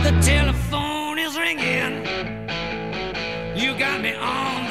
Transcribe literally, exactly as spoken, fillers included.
The telephone is ringing. You got me on